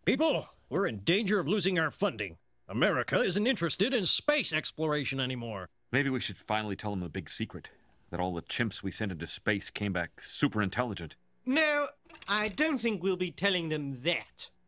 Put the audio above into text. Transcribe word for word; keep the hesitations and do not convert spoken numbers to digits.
People, we're in danger of losing our funding. America isn't interested in space exploration anymore. Maybe we should finally tell them the big secret. That all the chimps we sent into space came back super intelligent. No, I don't think we'll be telling them that.